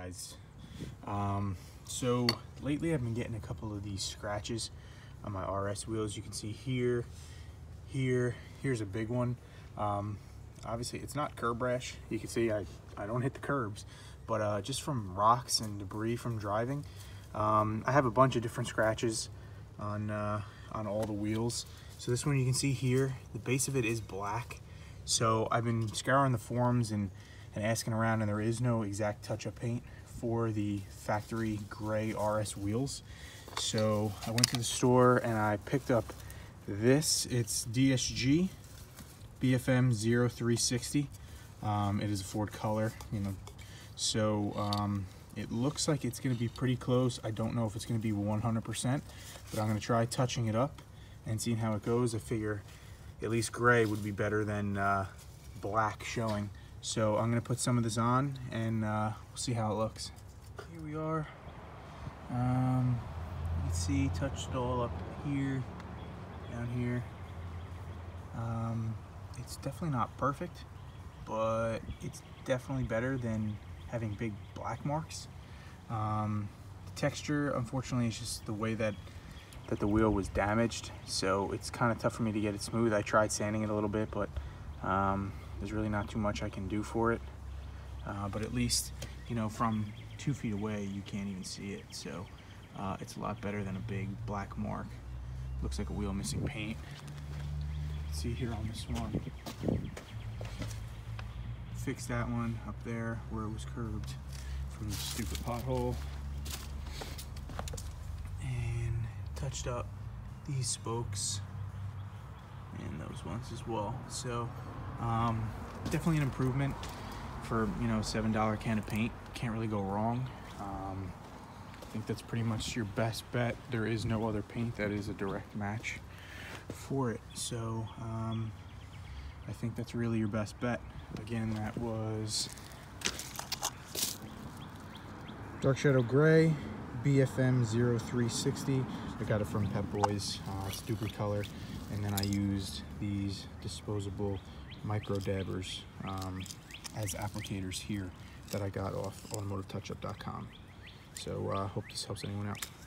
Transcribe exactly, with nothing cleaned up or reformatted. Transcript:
guys. Um, so lately I've been getting a couple of these scratches on my R S wheels. You can see here, here, here's a big one. Um, obviously it's not curb rash. You can see I, I don't hit the curbs, but uh, just from rocks and debris from driving. Um, I have a bunch of different scratches on, uh, on all the wheels. So this one you can see here, the base of it is black. So I've been scouring the forums and, and asking around, and there is no exact touch-up paint for the factory gray R S wheels. So I went to the store and I picked up this. It's D S G B F M zero three sixty. Um, it is a Ford color, you know. So um, it looks like it's going to be pretty close. I don't know if it's going to be one hundred percent, but I'm going to try touching it up and seeing how it goes. I figure at least gray would be better than uh, black showing. So I'm gonna put some of this on and uh, we'll see how it looks. Here we are. Um, you can see touched all up here, down here. Um, it's definitely not perfect, but it's definitely better than having big black marks. Um, the texture, unfortunately, is just the way that that the wheel was damaged, so it's kind of tough for me to get it smooth. I tried sanding it a little bit, but um, there's really not too much I can do for it. Uh, but at least, you know, from two feet away, you can't even see it. So uh, it's a lot better than a big black mark. Looks like a wheel missing paint. See here on this one. Fix that one up there where it was curved from the stupid pothole. Touched up these spokes and those ones as well. So um, definitely an improvement for, you know, seven dollar can of paint. Can't really go wrong. Um, I think that's pretty much your best bet. There is no other paint that is a direct match for it. So um, I think that's really your best bet. Again, that was Dark Shadow Gray B F M zero three sixty. I got it from Pep Boys. Uh, it's Duper color, and then I used these disposable micro dabbers um, as applicators here that I got off automotive touch up dot com. So I uh, hope this helps anyone out.